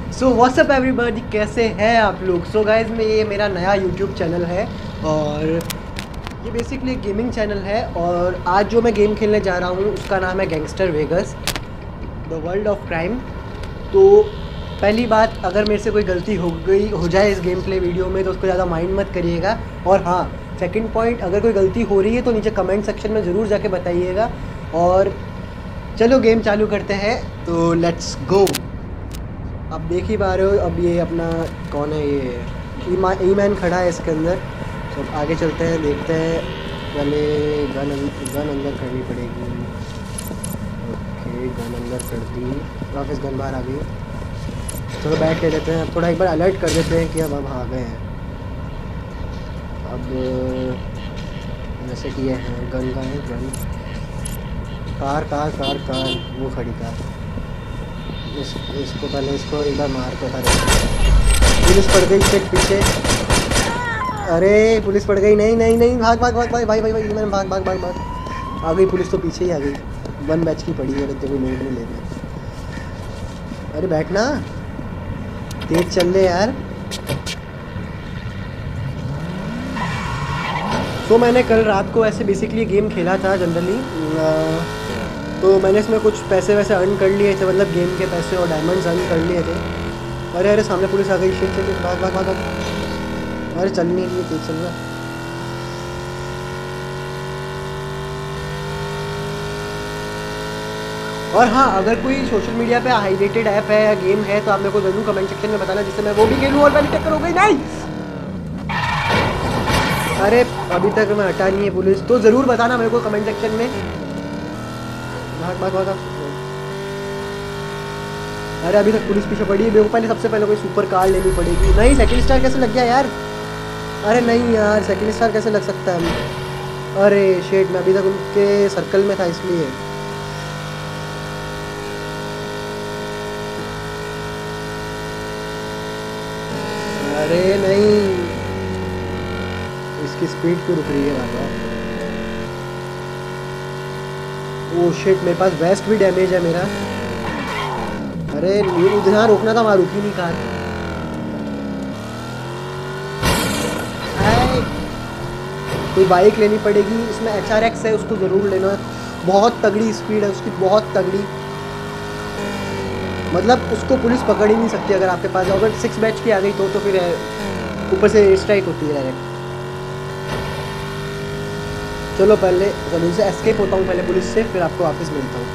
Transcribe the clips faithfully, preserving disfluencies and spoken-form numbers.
So what's up everybody, कैसे हैं आप लोग। सो गाइज में ये मेरा नया यूट्यूब चैनल है और ये बेसिकली एक गेमिंग चैनल है। और आज जो मैं गेम खेलने जा रहा हूँ उसका नाम है gangster Vegas the world of crime. तो पहली बात, अगर मेरे से कोई गलती हो गई हो जाए इस गेम प्ले वीडियो में तो उसको ज़्यादा माइंड मत करिएगा। और हाँ, सेकंड पॉइंट, अगर कोई गलती हो रही है तो नीचे कमेंट सेक्शन में ज़रूर जाके बताइएगा। और चलो गेम चालू करते हैं, तो लेट्स गो। आप देख ही पा रहे हो अब ये अपना कौन है, ये ई मैन खड़ा है इसके अंदर। तो अब आगे चलते हैं, देखते हैं। पहले गन गन अंदर करनी पड़ेगी। ओके, गन अंदर कर दी, वापस गन बाहर आ गई। चलो बैठ ले लेते हैं, थोड़ा एक बार अलर्ट कर देते हैं कि अब अब आ गए हैं। अब जैसे कि ये है, गन का है, gun car car car car वो खड़ी कार। इस इसको पहले इसको एक बार मार के उतार। पुलिस पड़ गई शेट पीछे। अरे पुलिस पड़ गई, नहीं नहीं नहीं, भाग भाग भाग भाई भाई भाई भाई मैंने भाग भाग भाग भाग आ गई पुलिस, तो पीछे ही आ गई। वन बैच की पड़ी है, कोई लोड नहीं ले रहे। अरे बैठना, तेज चल ले यार। तो मैंने कल रात को ऐसे बेसिकली गेम खेला था जनरली, तो मैंने इसमें कुछ पैसे वैसे अर्न कर लिए थे, मतलब गेम के पैसे और डायमंड्स अर्न कर लिए थे। अरे अरे सामने पुलिस आ गई, शिट शिट, भाग भाग भाग भाग। अरे चल नहीं रही, तेज चल रहा। और हाँ, अगर कोई सोशल मीडिया पे हाईलाइटेड ऐप है या गेम है तो आप मेरे को जरूर कमेंट सेक्शन में बताना, जिससे मैं वो भी खेलूँ। और पहले टक्कर हो गई, नहीं। अरे अभी तक मैं हटा नहीं है पुलिस, तो ज़रूर बताना मेरे को कमेंट सेक्शन में। भाग भाग भाग। अरे अभी तक पुलिस पीछे पड़ी है, मेरे को पहले सबसे पहले कोई सुपर कार लेनी पड़ेगी। नहीं, सेकंड स्टार कैसे लग गया यार। अरे नहीं यार, सेकंड स्टार कैसे लग सकता है। अरे शेट, मैं अभी तक उनके सर्कल में था इसलिए। अरे नहीं, इसकी स्पीड क्यों रुक रही है बाबा। ओह शिट, मेरे पास वेस्ट भी डैमेज है मेरा। अरे जहाँ रोकना था वहाँ रुकी नहीं कार। कोई बाइक लेनी पड़ेगी, इसमें एच आर एक्स है, उसको ज़रूर लेना। बहुत तगड़ी स्पीड है उसकी, बहुत तगड़ी, मतलब उसको पुलिस पकड़ ही नहीं सकती अगर आपके पास। अगर सिक्स बैच की आ गई तो तो फिर ऊपर से स्ट्राइक होती है डायरेक्ट। चलो पहले जमीन से एस्केप होता हूँ पहले पुलिस से, फिर आपको वापस मिलता हूँ।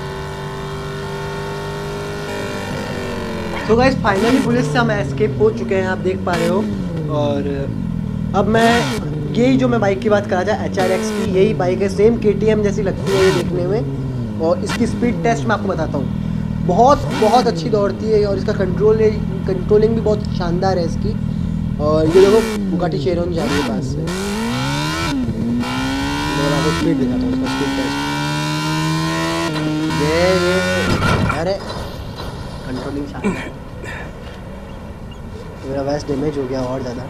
तो गाइस फाइनली पुलिस से हम एस्केप हो चुके हैं, आप देख पा रहे हो। और अब मैं यही जो मैं बाइक की बात कर रहा था, एच आर एक्स की, यही बाइक है, सेम के टी एम जैसी लगती है ये देखने में। और इसकी स्पीड टेस्ट मैं आपको बताता हूँ, बहुत बहुत अच्छी दौड़ती है। और इसका कंट्रोल कंट्रोलिंग भी बहुत शानदार है इसकी। और ये देखो बुगाटी शेरोन जा रही है पास से, और आपको स्पीड दिखाता हूँ उसका स्पीड टेस्ट। ये ये अरे कंट्रोलिंग शानदार। मेरा वैसे डैमेज हो गया और ज़्यादा।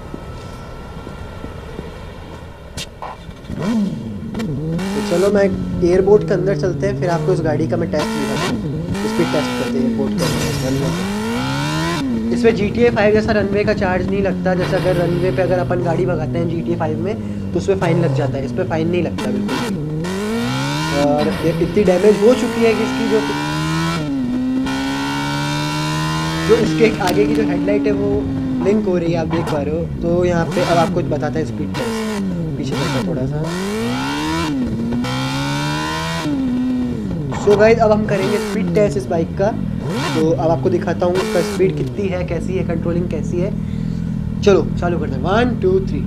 तो चलो मैं एयरपोर्ट के अंदर चलते हैं, फिर आपको इस गाड़ी का मैं टेस्ट दिखाता हूँ। स्पीड टेस्ट करते हैं एयरपोर्ट के अंदर। इसमें जी टी ए फाइव जैसा रनवे का चार्ज नहीं लगता। जैसे अगर रनवे पे अगर अपन गाड़ी भगाते हैं जी टी ए फाइव में तो उसमें फ़ाइन लग जाता है, इस पर फ़ाइन नहीं लगता बिल्कुल। और ये इतनी डैमेज हो चुकी है कि इसकी जो जो इसके आगे की जो हेडलाइट है वो ब्लिंक हो रही है, आप देख पा रहे हो। तो यहाँ पे अब आपको बताता है स्पीड टेस्ट। पीछे चलता थोड़ा सा। सो गाइस अब हम करेंगे स्पीड टेस्ट इस बाइक का। तो अब आपको दिखाता हूँ उसका स्पीड कितनी है, कैसी है, कंट्रोलिंग कैसी है। चलो चालू करते हैं, वन टू थ्री।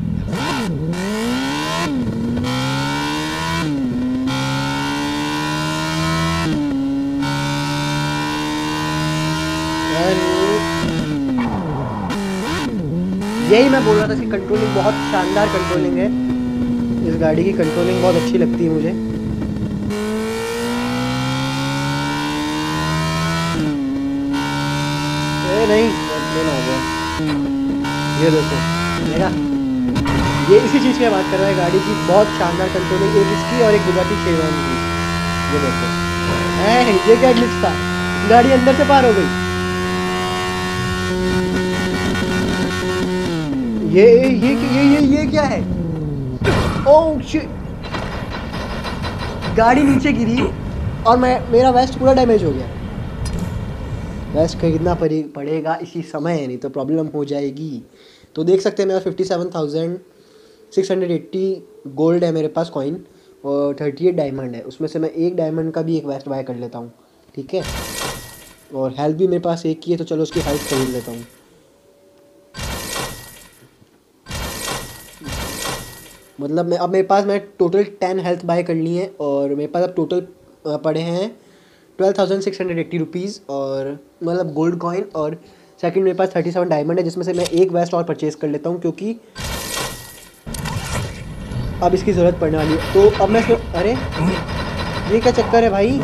यही मैं बोल रहा था, इसकी कंट्रोलिंग बहुत शानदार कंट्रोलिंग है। इस गाड़ी की कंट्रोलिंग बहुत अच्छी लगती है मुझे। ए नहीं, हो गया। ये देखो मेरा, ये इसी चीज़ की बात कर रहा है, गाड़ी की बहुत शानदार कंट्रोलिंग, एक इसकी और एक बुगाटी शेरवान की। ये देखो, है ये क्या ग्लिच था, गाड़ी अंदर से पार हो गई। ये ये ये ये ये, ये क्या है? ओह शिट, गाड़ी नीचे गिरी और मैं मेरा वेस्ट पूरा डैमेज हो गया। वेस्ट खरीदना पड़ेगा इसी समय, नहीं तो प्रॉब्लम हो जाएगी। तो देख सकते हैं मेरा fifty seven thousand six hundred eighty gold है मेरे पास कॉइन, और थर्टी एट डायमंड है। उसमें से मैं एक डायमंड का भी एक वेस्ट बाय कर लेता हूँ, ठीक है। और हेल्थ भी मेरे पास एक की है, तो चलो उसकी हेल्थ खरीद लेता हूँ। मतलब मैं अब मेरे पास मैं टोटल टेन हेल्थ बाय कर ली है, और मेरे पास अब टोटल पड़े हैं twelve thousand six hundred eighty rupees, और मतलब गोल्ड कॉइन। और सेकंड मेरे पास थर्टी सेवन डायमंड है, जिसमें से मैं एक वेस्ट और परचेज कर लेता हूँ, क्योंकि अब इसकी ज़रूरत पड़ने वाली है। तो अब मैं अरे ये क्या चक्कर है भाई,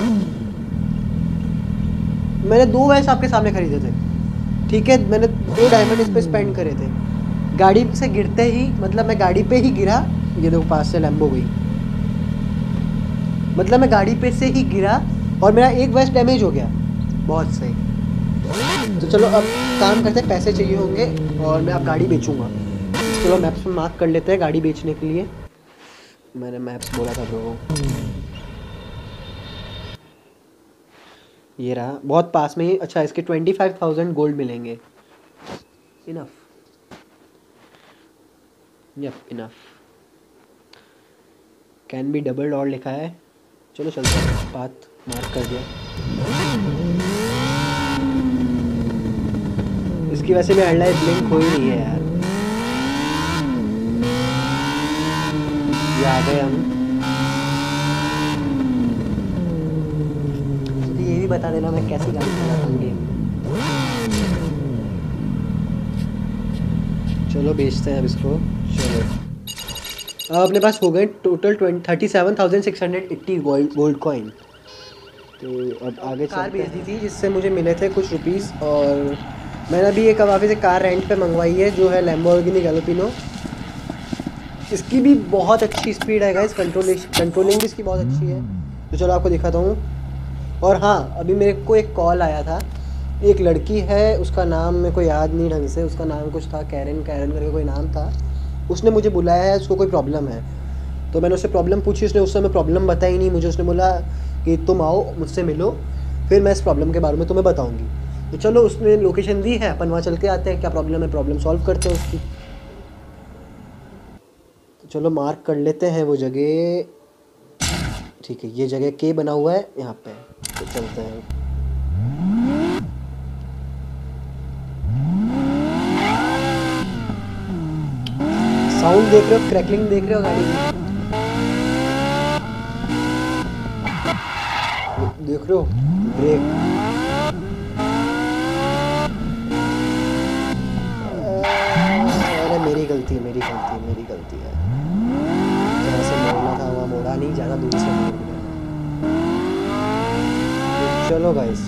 मैंने दो वेस्ट आपके सामने खरीदे थे, ठीक है। मैंने दो डायमंड इस पर स्पेंड करे थे। गाड़ी से गिरते ही, मतलब मैं गाड़ी पे ही गिरा, ये देखो पास से लैम्बो गई, मतलब मैं गाड़ी पे से ही गिरा और मेरा एक वेस्ट डैमेज हो गया। बहुत सही। तो चलो अब काम करते हैं, पैसे चाहिए होंगे और मैं अब गाड़ी बेचूंगा। चलो मैप्स में मार्क कर लेते हैं गाड़ी बेचने के लिए। मैंने मैप्स बोला था ब्रो, ये रहा, बहुत पास में ही। अच्छा, इसके ट्वेंटी फाइव थाउजेंड गोल्ड मिलेंगे। Enough, yup enough. Can be double और लिखा है। चलो चलते हैं, बात मार्क कर दिया। इसकी वजह से मैं हेडलाइट ब्लिंक हो ही नहीं है यार। ये आ गए हम। तो ये भी बता देना मैं कैसी गाड़ी चला रहा हूँ गेम। चलो बेचते हैं अब इसको। चलो अब अपने पास हो गए total twenty thirty seven thousand six hundred eighty gold gold coin. तो अब आगे कार बेच दी थी, जिससे मुझे मिले थे कुछ रुपीस, और मैंने अभी एक वापस से कार रेंट पे मंगवाई है, जो है लैम्बोर्गिनी गैलोपिनो। इसकी भी बहुत अच्छी स्पीड है गाइस, कंट्रोल कंट्रोलिंग भी इसकी बहुत अच्छी है। तो चलो आपको दिखाता हूँ। और हाँ, अभी मेरे को एक कॉल आया था, एक लड़की है, उसका नाम मेरे को याद नहीं ढंग से, उसका नाम कुछ था, कैरन कैरन करके कोई नाम था। उसने मुझे बुलाया है, उसको कोई प्रॉब्लम है। तो मैंने उससे प्रॉब्लम पूछी, उसने उस समय प्रॉब्लम बताई नहीं मुझे। उसने बोला कि तुम आओ मुझसे मिलो, फिर मैं इस प्रॉब्लम के बारे में तुम्हें बताऊंगी। तो चलो उसने लोकेशन दी है, अपन वहाँ चल के आते हैं, क्या प्रॉब्लम है, प्रॉब्लम सॉल्व करते हैं उसकी। तो चलो मार्क कर लेते हैं वो जगह, ठीक है। ये जगह के बना हुआ है यहाँ पे, तो चलते हैं। साउंड देख रहे हो, क्रैकलिंग देख रहे हो गाड़ी की, देख रहे हो ब्रेक। अरे मेरी गलती मेरी गलती मेरी गलती है। जहाँ से मोड़ना था वहाँ मोड़ा नहीं, ज़्यादा दूर से मोड़ दिया। तो चलो गाइस,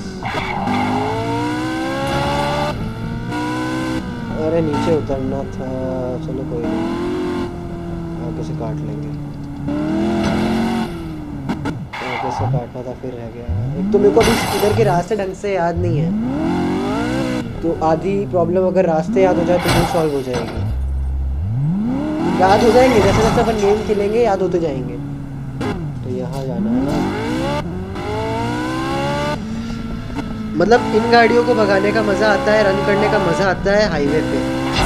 अरे नीचे उतरना था, चलो कोई नहीं, आगे से काट लेंगे। आगे से काटना था, फिर रह गया। एक तो मेरे को अभी इधर के रास्ते ढंग से याद नहीं है, तो आधी प्रॉब्लम अगर रास्ते याद हो जाए तो वो सॉल्व हो जाएगी। याद हो जाएंगे, जैसे जैसे अपन गेम खेलेंगे याद होते जाएंगे। तो यहाँ जाना है ना, मतलब इन गाड़ियों को भगाने का मज़ा आता है, रन करने का मज़ा आता है हाईवे पे।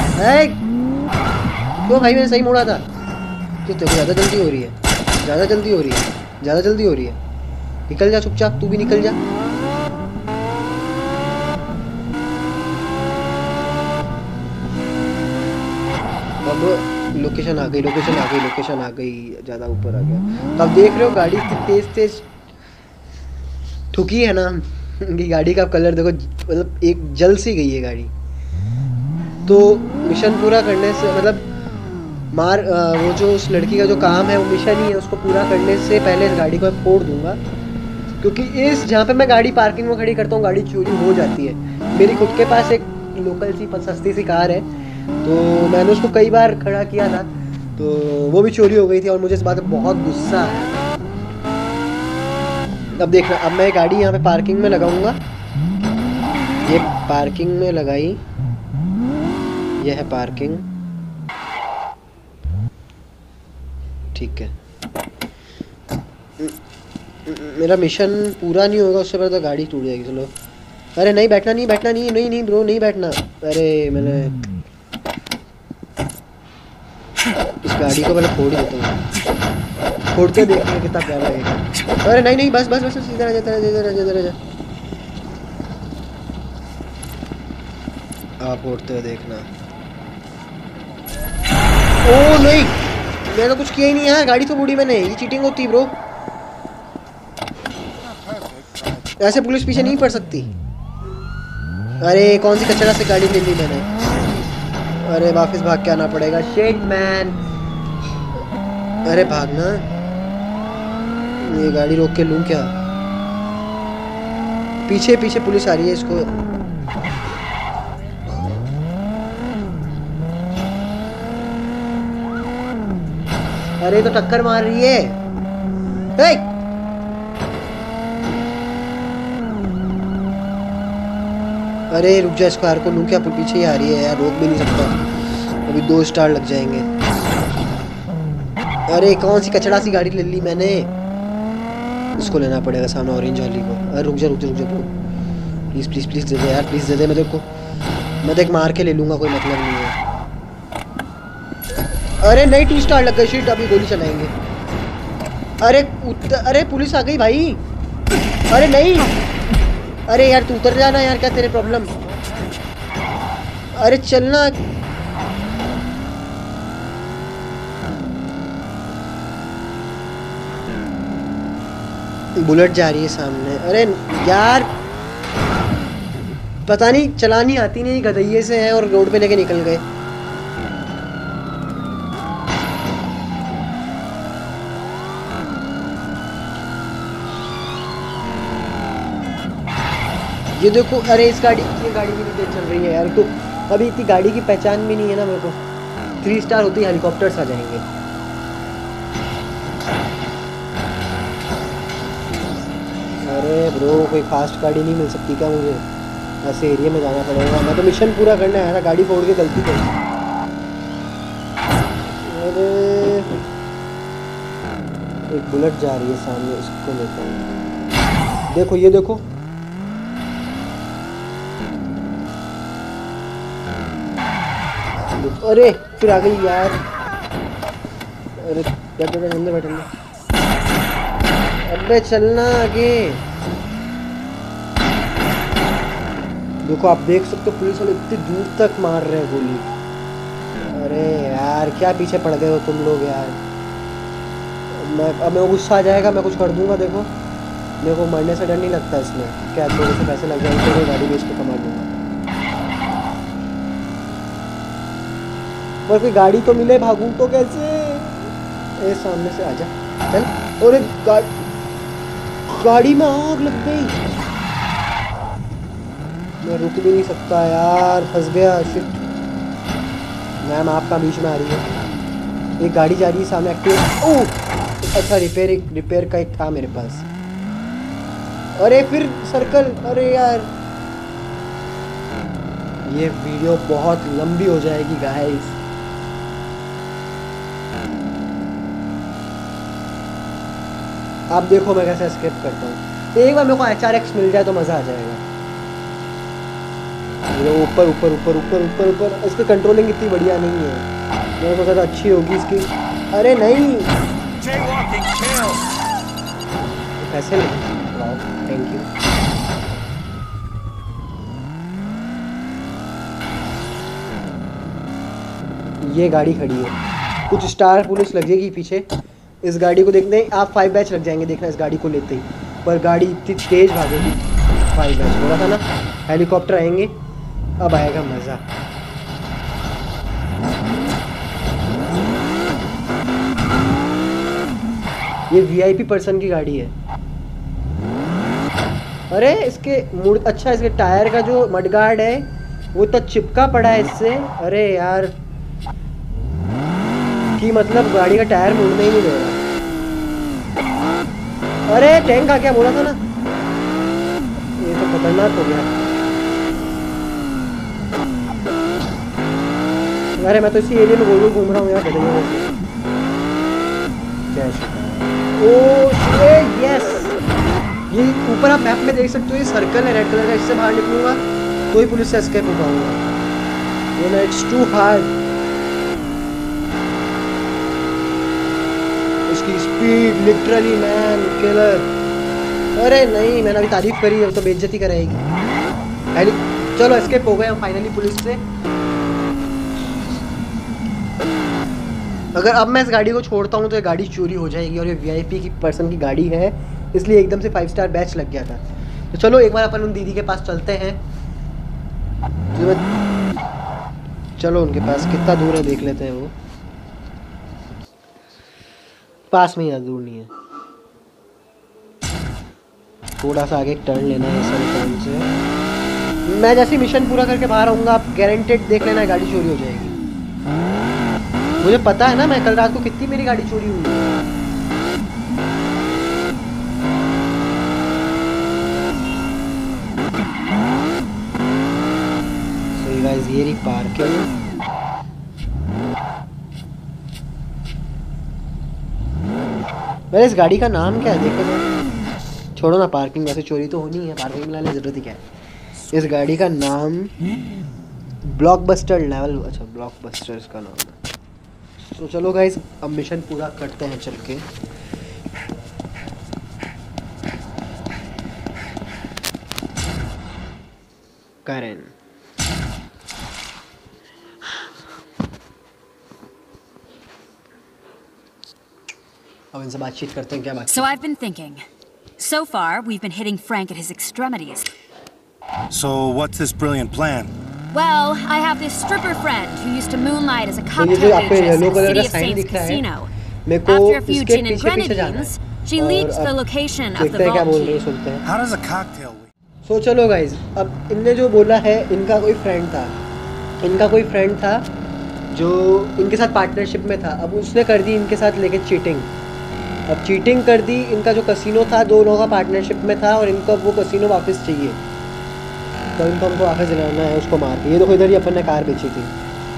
तो भाई मैंने सही मोड़ा था। तो तेरे को ज़्यादा जल्दी हो रही है, ज़्यादा जल्दी हो रही है, ज़्यादा जल्दी हो रही है। निकल जा चुपचाप, तू भी निकल जा। अब लोकेशन आ गई, लोकेशन आ गई, लोकेशन आ गई, ज़्यादा ऊपर आ गया। तो अब देख रहे हो गाड़ी कितनी तेज तेज ठुकी है ना कि गाड़ी का कलर देखो, मतलब एक जल सी गई है गाड़ी। तो मिशन पूरा करने से, मतलब मार वो जो उस लड़की का जो काम है वो मिशन ही है, उसको पूरा करने से पहले इस गाड़ी को मैं फोड़ दूंगा, क्योंकि इस जहाँ पे मैं गाड़ी पार्किंग में खड़ी करता हूँ गाड़ी चोरी हो जाती है। मेरी खुद के पास एक लोकल सी सस्ती सी कार है, तो मैंने उसको कई बार खड़ा किया था, तो वो भी चोरी हो गई थी और मुझे इस बात पर बहुत गुस्सा है। अब देखना, अब मैं गाड़ी यहाँ पे पार्किंग में लगाऊंगा। ये पार्किंग में लगाई, ये है पार्किंग। ठीक है। मेरा मिशन पूरा नहीं होगा उससे पहले तो गाड़ी टूट जाएगी। चलो। अरे नहीं बैठना नहीं बैठना नहीं नहीं नहीं ब्रो नहीं बैठना। अरे मैंने इस गाड़ी को पहले फोड़ ही देता हूँ। फोड़ के देखने कितना प्यारा लगेगा। अरे नहीं नहीं बस बस बस इधर आ जा इधर आ जा इधर आ जा इधर आ जा। आप फोड़ते हुए देखना। ओ नहीं मैंने तो कुछ किया ही नहीं यार। गाड़ी तो फोड़ी मैंने। ये चीटिंग होती है ब्रो। ऐसे पुलिस पीछे नहीं पड़ सकती। अरे कौन सी कचरा से गाड़ी ले ली मैंने। अरे वापस भाग के आना पड़ेगा। Shit man. अरे भागना। ये गाड़ी रोक के लूं क्या। पीछे पीछे पुलिस आ रही है इसको। अरे तो टक्कर मार रही है। हे! अरे रुक जा इसको कार को लूं क्या। पीछे ही आ रही है यार। रोक भी नहीं सकता। अभी दो स्टार लग जाएंगे। अरे कौन सी कचड़ा सी गाड़ी ले ली मैंने। इसको लेना पड़ेगा सामने ऑरेंज वाली को। अरे रुक जा रुक जा रुक जा प्लीज प्लीज प्लीज दे दे यार प्लीज दे दे। मैं तेरे को मैं देख मार के ले लूंगा कोई मतलब नहीं है। अरे नहीं टू स्टार लग गए। शिट अभी गोली चलाएंगे। अरे अरे पुलिस आ गई भाई। अरे नहीं। अरे यार तू उतर जाना यार। क्या तेरे प्रॉब्लम। अरे चलना। बुलेट जा रही है सामने। अरे यार पता नहीं चलानी आती नहीं गधैये से है और रोड पे लेके निकल गए। ये देखो। अरे इस गाड़ी ये गाड़ी भी नहीं तेज चल रही है यार। तो अभी इतनी गाड़ी की पहचान भी नहीं है ना मेरे को। थ्री स्टार होती हेलीकॉप्टर्स आ जाएंगे। अरे ब्रो कोई फास्ट गाड़ी नहीं मिल सकती क्या मुझे। ऐसे एरिया में जाना पड़ेगा। मैं तो मिशन पूरा करने आया था। गाड़ी फोड़ के गलती कर। अरे एक बुलेट जा रही है सामने। इसको लेता हूँ। देखो ये देखो। अरे फिर आ गई यार। अरे बैठ बैठ अंदर बैठ अंदर। अबे चलना आगे। देखो आप देख सकते हो पुलिस वाले इतनी दूर तक मार रहे हैं गोली। अरे यार क्या पीछे पड़ गए हो तुम लोग यार। मैं अब मेरे को गुस्सा आ जाएगा। मैं कुछ कर दूंगा। देखो मेरे को मरने से डर नहीं लगता इसमें। क्या लोगों से पैसे लग जाएंगे तो गाड़ी बेच के कमा लूँगा। और कोई गाड़ी तो मिले। भागूं तो कैसे। ए सामने से आजा चल। और एक गा... गाड़ी में आग लग गई। मैं रुक भी नहीं सकता यार। फंस गया। शिट। मैम आपका बीच में आ रही है। एक गाड़ी जा रही है सामने एक्टिव। ओह अच्छा रिपेयर एक रिपेयर का एक था मेरे पास। अरे फिर सर्कल। अरे यार ये वीडियो बहुत लंबी हो जाएगी गाइस। आप देखो मैं कैसे एस्केप करता हूँ। एक बार मेरे को एच आर एक्स मिल जाए तो मज़ा आ जाएगा। ऊपर ऊपर ऊपर ऊपर ऊपर ऊपर। इसकी कंट्रोलिंग इतनी बढ़िया नहीं है। मेरे को ज़्यादा अच्छी होगी इसकी। अरे नहीं पैसे नहीं। Thank you. ये गाड़ी खड़ी है। कुछ स्टार पुलिस लगेगी पीछे। इस गाड़ी को देखते ही आप फाइव बैच लग जाएंगे। देखना इस गाड़ी को लेते ही। पर गाड़ी इतनी तेज भागेगी। फाइव बैच बोला था ना। हेलीकॉप्टर आएंगे अब आएगा मज़ा। ये वीआईपी पर्सन की गाड़ी है। अरे इसके मुड़ अच्छा इसके टायर का जो मडगार्ड है वो तो चिपका पड़ा है इससे। अरे यार कि मतलब गाड़ी का टायर मुड़ने ही नहीं दे रहा। अरे टैंक आ क्या बोला था ना। ये तो खतरनाक हो गया। अरे मैं तो इसी एरिया में गोल गोल घूम रहा हूँ यार। कैश ओ यस, ये ऊपर आप मैप में देख सकते हो, ये सर्कल है रेड कलर का, इससे बाहर निकलूंगा तो ही पुलिस से एस्केप हो पाऊंगा। ये ना इट्स टू हार्ड, इसकी स्पीड लिटरली मैन किलर। अरे नहीं, मैंने अभी तारीफ करी, अब तो बेइज्जती कराएगी। चलो एस्केप हो गए हम फाइनली पुलिस से। अगर अब मैं इस गाड़ी को छोड़ता हूँ तो ये गाड़ी चोरी हो जाएगी, और ये वीआईपी की पर्सन की गाड़ी है, इसलिए एकदम से फाइव स्टार बैच लग गया था। तो चलो एक बार अपन उन दीदी के पास चलते हैं। चलो उनके पास, कितना दूर है देख लेते हैं। वो पास में ही है, दूर नहीं है। थोड़ा सा आगे टर्न लेना है इस से। मैं जैसे मिशन पूरा करके बाहर आऊँगा, आप गारंटेड देख लेना गाड़ी चोरी हो जाएगी। मुझे पता है ना, मैं कल रात को कितनी मेरी गाड़ी चोरी हुई है। So guys, ये रही पार्किंग। मेरे इस गाड़ी का नाम क्या है देखो तो। छोड़ो ना पार्किंग, वैसे चोरी तो होनी है, पार्किंग में लाने जरूरत ही क्या है। इस गाड़ी का नाम ब्लॉकबस्टर लेवल, अच्छा ब्लॉकबस्टर इसका नाम है। तो चलो गाइस, अब मिशन पूरा करते हैं चल के। करें अब इनसे बातचीत करते हैं, क्या बात। So I've been thinking. So far, we've been hitting Frank at his extremities. So what's this brilliant plan? Well, I have this stripper friend who used to moonlight as a cocktail waitress at the City of Saints casino. After a few gin and grenadines, she leaked the location of the vault key. How does a cocktail? So चलो guys, अब इनने जो बोला है, इनका कोई friend था, इनका कोई फ्रेंड था जो इनके साथ पार्टनरशिप में था। अब उसने कर दी इनके साथ लेके चीटिंग। अब चीटिंग कर दी, इनका जो कसिनो था दो लोगों का पार्टनरशिप में था, और इनको वो कसिनो वापस चाहिए, तो इनको हमको वापस दिलाना है उसको मार के। ये देखो इधर ही अपन ने कार बेची थी।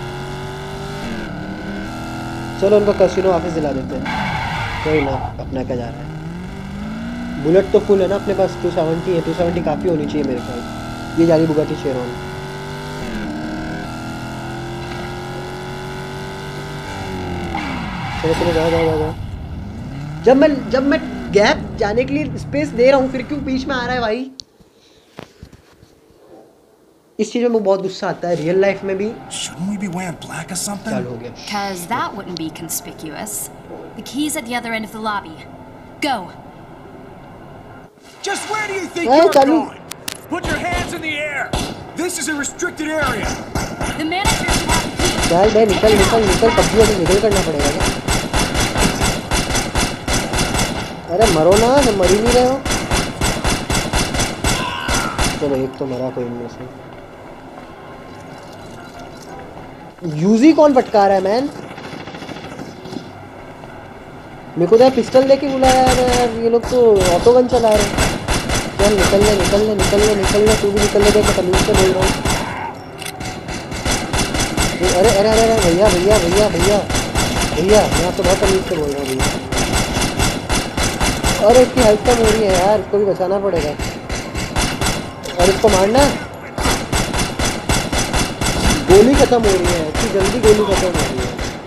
चलो उनको कसिनो वापस दिला देते हैं, कोई ना, अपना क्या जा रहा है। बुलेट तो फुल है ना अपने पास, टू सेवेंटी है, टू सेवेंटी काफ़ी होनी चाहिए मेरे ख्याल। ये जा रही बुगाटी शेरॉन। चलो चलो जाओ जाओ जाओ। जब मैं जब मैं गैप जाने के लिए स्पेस दे रहा हूँ, फिर क्यों बीच में आ रहा है भाई। इस चीज में मुझे बहुत गुस्सा आता है, रियल लाइफ में भी। Shouldn't we be wearing black or something? चल हो गया। Cause that wouldn't be conspicuous. The key's at the other end of the lobby. Go. Just where do you think you're going? Put your hands in the air. This is a restricted area. The manager should have the key. चल बे, निकल निकल निकल, PUBG वाली निकल करना पड़ेगा क्या? अरे मरो ना, तुम मर ही नहीं रहे हो। चलो एक तो मरा कोई इनमें से। यूजी कौन फटका रहा है मैन? मेरे को तो पिस्टल लेके बुलाया यार, ये लोग तो ऑटो गन चला रहे हैं। चल निकल ले निकल ले निकल ले निकल ले, तू भी निकल ले, देखो तमीज से बोल रहा हूँ। अरे अरे अरे भैया भैया भैया भैया भैया, मैं तो बहुत तमीज से बोल रहा हूँ भैया। और इसकी हेल्थ कम हो रही है यार, इसको भी बचाना पड़ेगा। और इसको मारना, गोली खत्म हो रही है, इतनी जल्दी गोली खत्म हो रही है।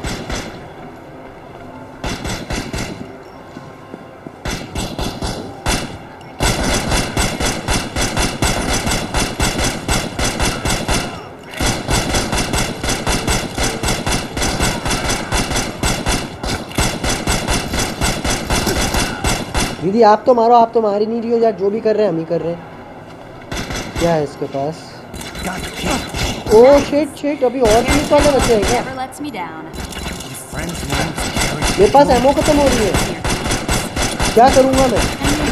दीदी आप तो मारो, आप तो मार ही नहीं रही हो यार, जो भी कर रहे हैं हम ही कर रहे हैं। क्या है इसके पास? ओह शिट शिट, अभी और पुलिस वाले बचे हैं क्या? मेरे पास एमो खत्म हो रही है, क्या करूँगा मैं?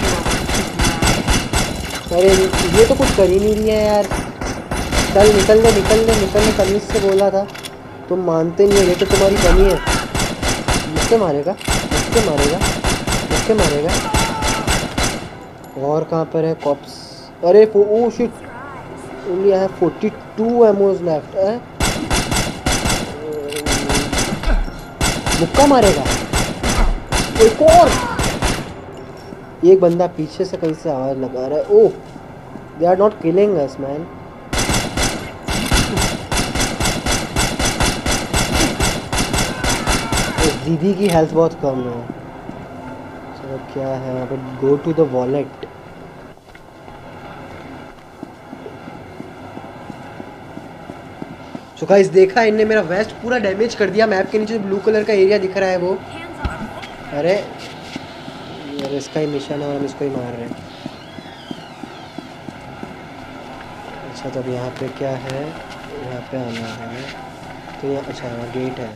अरे ये तो कुछ कर ही नहीं रही है यार। चल निकल ले निकल ले निकल ले, तमीज से बोला था, तुम मानते नहीं हो, ये तो तुम्हारी कमी है। मुझसे मारेगा मुझसे मारेगा मुझसे मारेगा। और कहाँ पर है कॉप्स? अरे oh shit, only I have forty-two ammos left है। मुक्का मारेगा। एक और, एक बंदा पीछे से कहीं से आवाज लगा रहा है। Oh, they are not killing us man. दीदी की हेल्थ बहुत कम है। चलो क्या है यहाँ पे, go to the wallet. So guys देखा, इनने मेरा वेस्ट पूरा डैमेज कर दिया। मैप के नीचे ब्लू कलर का एरिया दिख रहा है वो, अरे यार इसका ही मिशन है और हम इसको ही मार रहे हैं। अच्छा तब यहाँ पे क्या है, यहाँ पे आना है तो यहाँ, अच्छा यहाँ गेट है।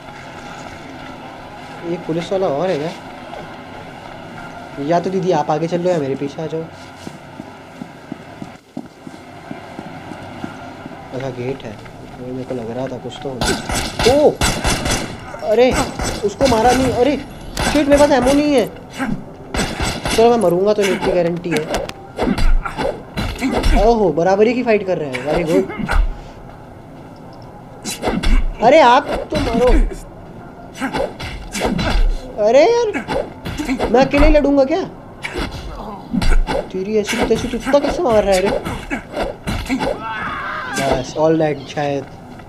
एक पुलिस वाला और है क्या? या तो दीदी आप आगे चल लो या मेरे पीछे आ जाओ। अच्छा गेट है, मेरे को लग रहा था कुछ तो। ओह अरे उसको मारा नहीं, अरे शिट मेरे पास एमो नहीं है। चलो मैं मरूंगा तो नहीं की गारंटी है। ओहो बराबरी की फाइट कर रहे हैं, वेरी गुड। अरे आप तो मारो, अरे यार मैं अकेले ही लड़ूंगा क्या? तेरी ऐसी तैसी तो इतना कैसे मार रहा है रे? बस ऑल राइट शायद।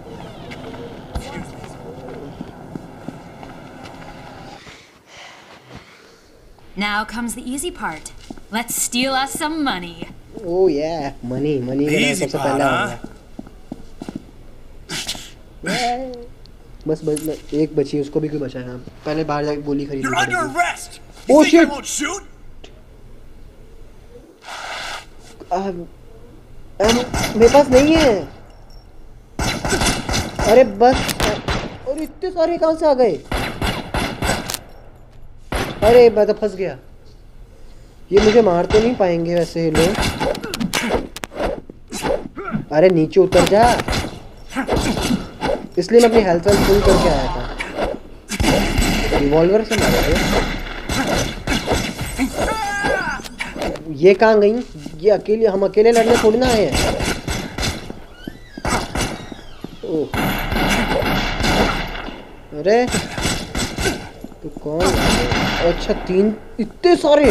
Now comes the easy part. Let's steal us some money. Oh yeah, money, money का नाम सबसे पहले आएगा। बस बस एक बची, उसको भी क्यों बचाया? पहले बाहर जाके गोली खरीदनी पड़ेगी। Oh shit! मेरे पास नहीं है। अरे बस, और इतने सारे कहाँ से आ गए? अरे मैं तो फंस गया। ये मुझे मार तो नहीं पाएंगे वैसे लोग। अरे नीचे उतर जा, इसलिए मैं अपनी हेल्थ फुल करके आया था। रिवॉल्वर से मारा है। ये कहाँ गई? ये अकेले, हम अकेले लड़ने थोड़ी ना आए हैं। ओह अरे तो कौन? अच्छा तीन, इतने सारे।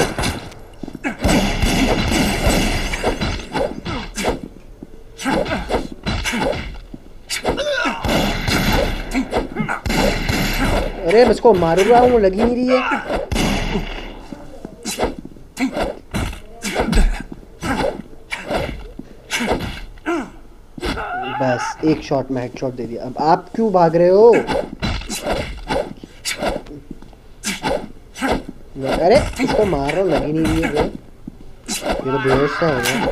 अरे मैं इसको मार रहा हूँ, लग ही नहीं रही है। बस एक शॉट में हेडशॉट दे दिया। अब आप क्यों भाग रहे हो? अरे इसको मार रहा हूँ, लग ही नहीं रही है। ये तो बेहोश सा हो गया।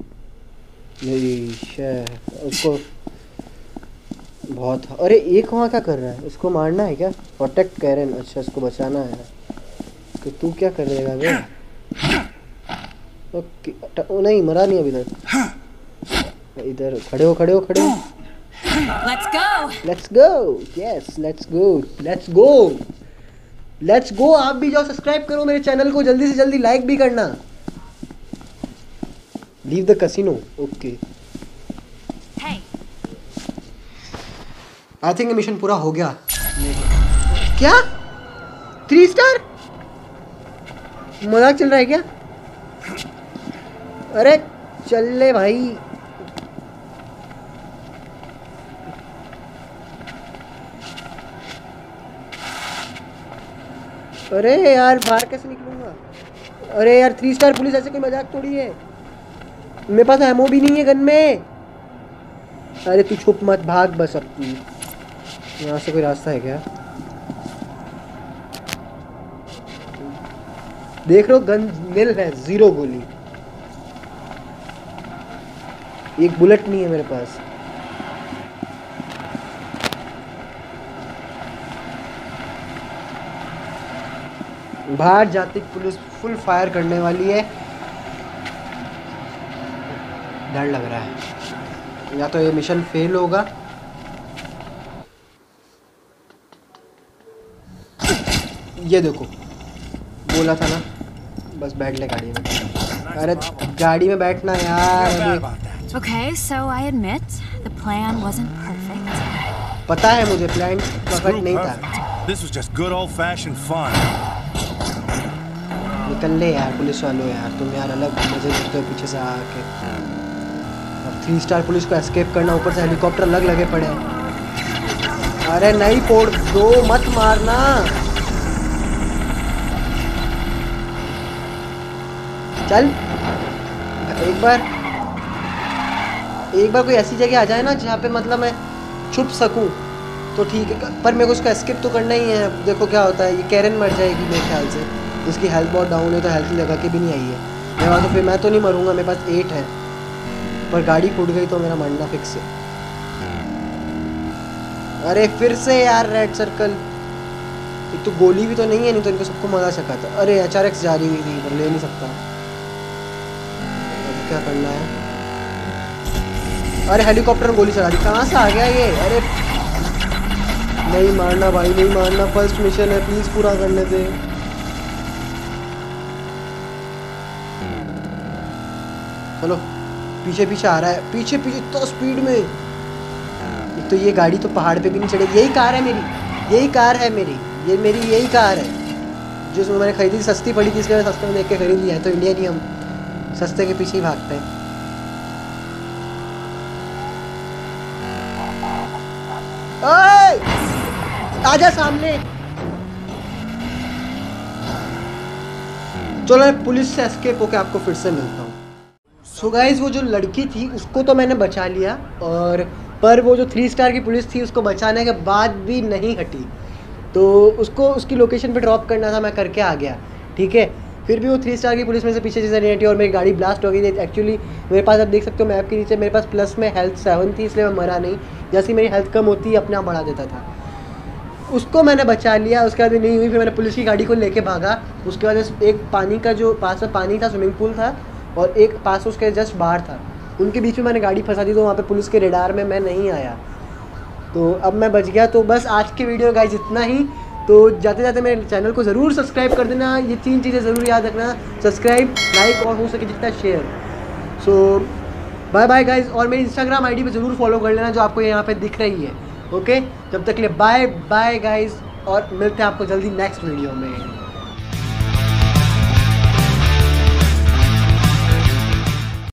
उसको बहुत, अरे एक वहाँ क्या कर रहा है? इसको मारना है क्या? प्रोटेक्ट कैरन, अच्छा इसको बचाना है। तो तू क्या कर देगा बे? ओके, ओ नहीं मरा नहीं अभी तक। इधर खड़े हो, खड़े हो, खड़े हो। Let's go. Let's go. Yes, let's go. Let's go. Let's go. आप भी जाओ, सब्सक्राइब करो मेरे चैनल को, जल्दी से जल्दी लाइक भी करना। Leave the casino. Okay. Hey. I think mission पूरा हो गया। क्या? Three star? मजाक चल रहा है क्या? अरे चल ले भाई। अरे यार बाहर कैसे निकलूंगा? अरे यार थ्री स्टार पुलिस ऐसे कोई मजाक थोड़ी है। मेरे पास एमओ भी नहीं है गन में। अरे तू छुप मत, भाग बस। अब तू यहाँ से कोई रास्ता है क्या? देख रहे हो गन मिल है, जीरो गोली, एक बुलेट नहीं है मेरे पास। बाहर जाती पुलिस फुल फायर करने वाली है। डर लग रहा है, या तो ये मिशन फेल होगा। ये देखो बोला था ना, बस बैठ ले गाड़ी में। अरे गाड़ी में बैठना यार। Okay, so I admit the plan wasn't perfect. पता है मुझे प्लान परफेक्ट नहीं था। This was just good old-fashioned fun. निकल ले यार पुलिस वालों यार, तुम यार अलग मजे करते हो पीछे से आके। अब थ्री स्टार पुलिस को एस्केप करना, ऊपर से हेलीकॉप्टर अलग लगे पड़े। अरे नहीं फोड़ दो, मत मारना। चल एक बार एक बार कोई ऐसी जगह आ जाए ना जहाँ पे मतलब मैं छुप सकूं तो ठीक है, पर मेरे को उसका एस्केप तो करना ही है। देखो क्या होता है, ये कैरन मर जाएगी मेरे ख्याल से, उसकी हेल्थ बहुत डाउन है तो हेल्थ लगा के भी नहीं आई है। मेरे पास तो फिर मैं तो नहीं मरूंगा, मेरे पास एट है, पर गाड़ी फूट गई तो मेरा मरना फिक्स है। अरे फिर से यार रेड सर्कल, एक तो गोली भी तो नहीं है, नहीं तो इनको सबको मजा सका था। अरे एच आर एक्स जा रही हुई थी पर ले नहीं सकता, अब क्या करना है। अरे हेलीकॉप्टर में गोली चला दी, कहाँ से आ गया ये। अरे नहीं मारना भाई, नहीं मारना, फर्स्ट मिशन है, प्लीज पूरा करने दे। चलो पीछे पीछे आ रहा है, पीछे पीछे तो स्पीड में। एक तो ये गाड़ी तो पहाड़ पे भी नहीं चढ़ेगी। यही कार है मेरी, यही कार है मेरी, ये मेरी यही कार है जिसमें मैंने खरीदी थी। सस्ती पड़ी थी इसलिए मैंने सस्ते में देख के खरीद लिया है। तो इंडिया नहीं, हम सस्ते के पीछे ही भागते हैं। ओए आजा सामने। चलो मैं पुलिस से एस्केप होके आपको फिर से मिलता हूँ। सो गाइस वो जो लड़की थी उसको तो मैंने बचा लिया, और पर वो जो थ्री स्टार की पुलिस थी उसको बचाने के बाद भी नहीं हटी, तो उसको उसकी लोकेशन पे ड्रॉप करना था, मैं करके आ गया। ठीक है, फिर भी वो थ्री स्टार की पुलिस में से पीछे जैसे नहीं हटी और मेरी गाड़ी ब्लास्ट हो गई थी। एक्चुअली मेरे पास, आप देख सकते हो मैप के नीचे, मेरे पास प्लस में हेल्थ सेवन थी, इसलिए मैं मरा नहीं। जैसी मेरी हेल्थ कम होती अपने आप बढ़ा देता था। उसको मैंने बचा लिया, उसके बाद भी नहीं हुई, फिर मैंने पुलिस की गाड़ी को लेके भागा। उसके बाद एक पानी का जो पास में पानी था, स्विमिंग पूल था, और एक पास उसके जस्ट बाहर था, उनके बीच में मैंने गाड़ी फंसा दी, तो वहाँ पे पुलिस के रेडार में मैं नहीं आया, तो अब मैं बच गया। तो बस आज की वीडियो गाइस इतना ही। तो जाते जाते मेरे चैनल को ज़रूर सब्सक्राइब कर देना, ये तीन चीज़ें ज़रूर याद रखना, सब्सक्राइब, लाइक और हो सके जितना share. So bye bye guys, और मेरी इंस्टाग्राम आईडी पे ज़रूर फॉलो कर लेना जो आपको यहाँ पे दिख रही है। ओके, जब तक के लिए बाय बाय गाइस, और मिलते हैं आपको जल्दी नेक्स्ट वीडियो में।